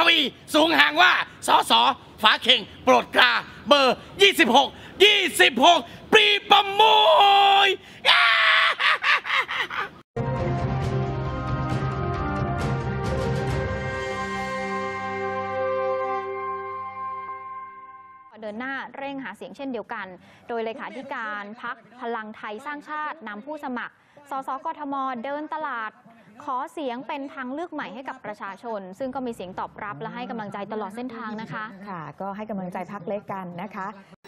อีสูงห่างว่าสสฝาเข่งโปรดกล้าเบอร์26ปรีประมูลเดินหน้าเร่งหาเสียงเช่นเดียวกันโดยเลขาธิการพรรคพลังไทยสร้างชาตินำผู้สมัครสสกทมเดินตลาดขอเสียงเป็นทางเลือกใหม่ให้กับประชาชนซึ่งก็มีเสียงตอบรับและให้กำลังใจตลอดเส้นทางนะคะค่ะก็ให้กำลังใจพรรคเล็กกันนะคะ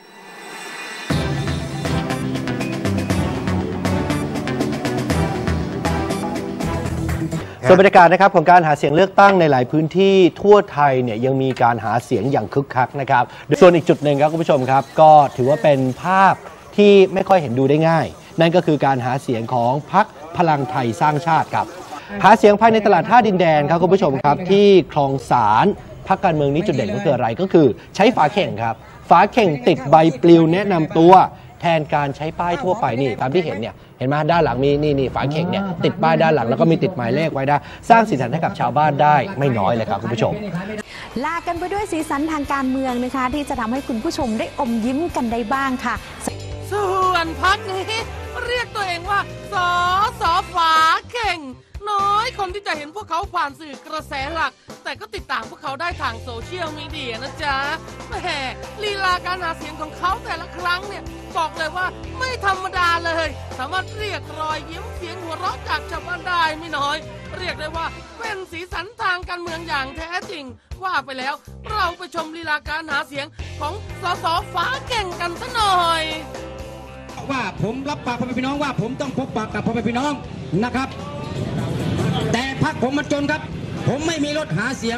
ส่วนบรรยากาศนะครับของการหาเสียงเลือกตั้งในหลายพื้นที่ทั่วไทยเนี่ยยังมีการหาเสียงอย่างคึกคักนะครับส่วนอีกจุดหนึ่งครับคุณผู้ชมครับก็ถือว่าเป็นภาพที่ไม่ค่อยเห็นดูได้ง่ายนั่นก็คือการหาเสียงของพรรคพลังไทยสร้างชาติครับหาเสียงภายในตลาดท่าดินแดงครับคุณผู้ชมครับที่คลองสารพรรคการเมืองนี้จุดเด่นก็คืออะไรก็คือใช้ฝาเข่งครับฝาเข่งติดใบปลิวแนะนำตัวแทนการใช้ป้ายทั่วไปนี่ตามที่เห็นเนี่ยเห็นไหมด้านหลังมีนี่ฝาเข่งเนี่ยติดป้ายด้านหลังแล้วก็มีติดหมายเลขไว้ได้สร้างสีสันให้กับชาวบ้านได้ไม่น้อยเลยครับคุณผู้ชมลากันไปด้วยสีสันทางการเมืองนะคะที่จะทำให้คุณผู้ชมได้อมยิ้มกันได้บ้างค่ะส่วนพรรคนี้เรียกตัวเองว่าสสฝาเข่งน้อยคนที่จะเห็นพวกเขาผ่านสื่อกระแสหลักแต่ก็ติดตามพวกเขาได้ทางโซเชียลมีเดียนะจ๊ะแหมลีลาการหาเสียงของเขาแต่ละครั้งเนี่ยบอกเลยว่าไม่ธรรมดาเลยสามารถเรียกรอยยิ้มเสียงหัวเราะจากชาวบ้านได้ไม่น้อยเรียกได้ว่าเป็นสีสันทางการเมืองอย่างแท้จริงว่าไปแล้วเราไปชมลีลาการหาเสียงของสสฝาเข่งกันซะหน่อยว่าผมรับปากพ่อแม่พี่น้องว่าผมต้องพบปะกับพ่อแม่พี่น้องนะครับแต่พรรคผมมันจนครับผมไม่มีรถหาเสียง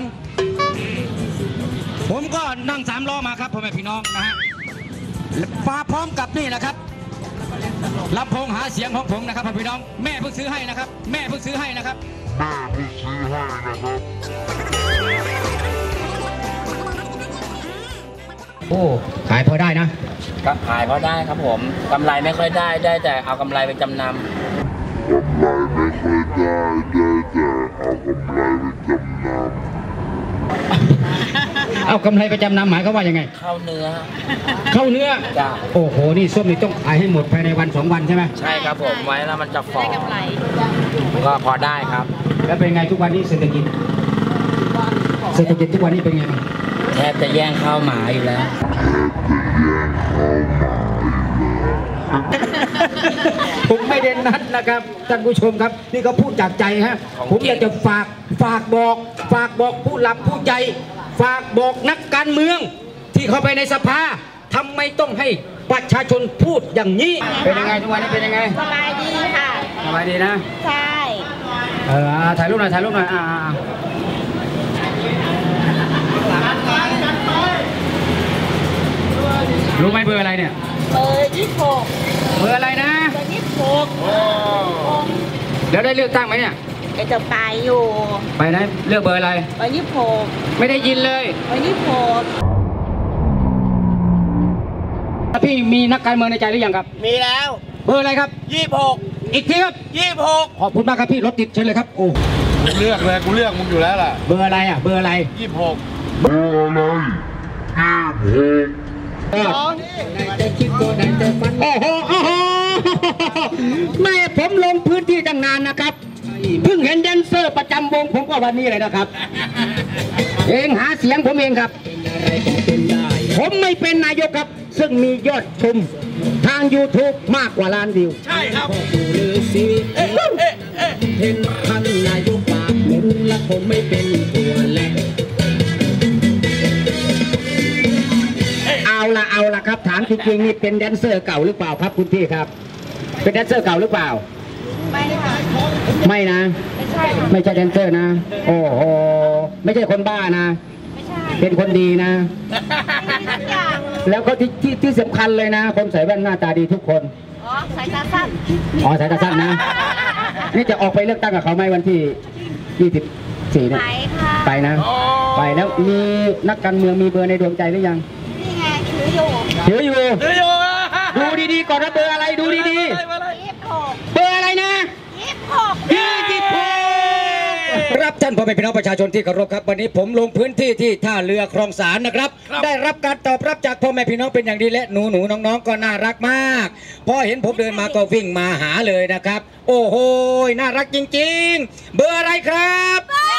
ผมก็นั่ง3 ล้อมาครับพ่อแม่พี่น้องนะฮะมาพร้อมกับนี่นะครับลำโพงหาเสียงของผมนะครับพ่อพี่น้องแม่เพิ่งซื้อให้นะครับแม่เพิ่งซื้อให้นะครับโอ้ขายพอได้นะก็ขายพอได้ครับผมกำไรไม่ค่อยได้แต่เอากำไรไปจำนำเอากำไรไปจำนำหมายเขาว่ายังไงเข้าเนื้อจ้าโอ้โหนี่ส้มนี่ต้องขายให้หมดภายในวัน2 วันใช่ไหมใช่ครับผมไว้แล้วมันจะฝ่อก็พอได้ครับแล้วเป็นไงทุกวันนี้เศรษฐกิจทุกวันนี้เป็นไงแทบจะแย่งข้าวหมาอยู่แล้วผมไม่ได้นัดนะครับท่านผู้ชมครับนี่เขาพูดจากใจฮะผมอยากจะฝากบอกผู้หลักผู้ใหญ่ฝากบอกนักการเมืองที่เข้าไปในสภาทำไมต้องให้ประชาชนพูดอย่างนี้เป็นยังไงทุกวันนี้เป็นยังไงสบายดีค่ะสบายดีนะใช่ถ่ายรูปหน่อยรู้ไหมเบอร์อะไรเนี่ยเบอร์26 เบอร์อะไรนะเบอร์ 26แล้วได้เลือกตั้งไหมเนี่ยจะไปอยู่ไปนะเลือกเบอร์อะไรเบอร์26 ไม่ได้ยินเลยเบอร์ 26พี่มีนักการเมืองในใจหรือยังครับมีแล้วเบอร์อะไรครับ 26 อีกทีครับ 26 ขอบคุณมากครับพี่รถติดเชิญเลยครับโอ้กูเลือกมึงอยู่แล้วล่ะเบอร์อะไรอ่ะเบอร์อะไร 26เบอร์อะไรจะคิดตัวไหนจะฟันโอ้โหแม่ผมลงพื้นที่ตั้งนานนะครับเพิ่งเห็นแดนเซอร์ประจำวงผมก็วันนี้เลยนะครับเองหาเสียงผมเองครับผมไม่เป็นนายกครับซึ่งมียอดชมทาง YouTube มากกว่าล้านวิวใช่ครับเห็นท่านนายกปากหมุนและผมไม่เป็นตัวแหลกเอาละครับถามจริงๆนี่เป็นแดนเซอร์เก่าหรือเปล่าครับคุณพี่ครับเป็นแดนเซอร์เก่าหรือเปล่าไม่ค่ะไม่นะไม่ใช่แดนเซอร์นะโอ้โหไม่ใช่คนบ้านะไม่ใช่เป็นคนดีนะแล้วก็ที่สำคัญเลยนะคนใส่แว่นหน้าตาดีทุกคนสายตาสั้นสายตาสั้นนะนี่จะออกไปเลือกตั้งกับเขาไหมวันที่24เนี่ยไปนะไปแล้วมีนักการเมืองมีเบอร์ในดวงใจหรือยังถืออยู่ดูดีๆก่อนนะเบอร์อะไรดูดีๆเบอร์อะไรนะ26รับท่านพ่อแม่พี่น้องประชาชนที่เคารพครับวันนี้ผมลงพื้นที่ที่ท่าเรือคลองสานนะครับได้รับการตอบรับจากพ่อแม่พี่น้องเป็นอย่างดีและหนูน้องๆก็น่ารักมากพอเห็นผมเดินมาก็วิ่งมาหาเลยนะครับโอ้โหน่ารักจริงๆเบอร์อะไรครับ